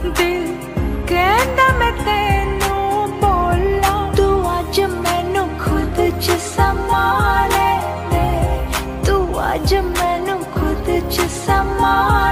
दिल कहंदा मैं तेनू बोला, तू अज मैनू खुद च समा ले, तू अज मैनू खुद च समा